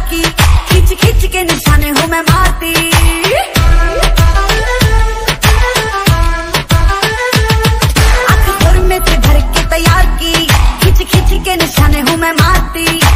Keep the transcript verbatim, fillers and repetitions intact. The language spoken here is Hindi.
की, खींच खींच के निशाने हूँ मैं मारती। आँख भर में से भर के तैयार की, खींच खींच के निशाने हूँ मैं मारती।